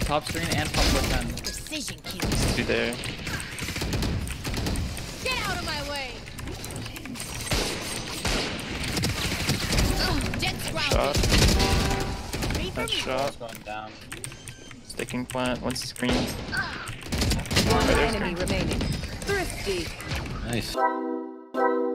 top screen and pump with 10. Precision kills. Two there. Get out of my way. Jet's Shot. grounded. Nice shot. Going down. Sticking plant. One screens. One enemy remaining. Thrifty. Nice.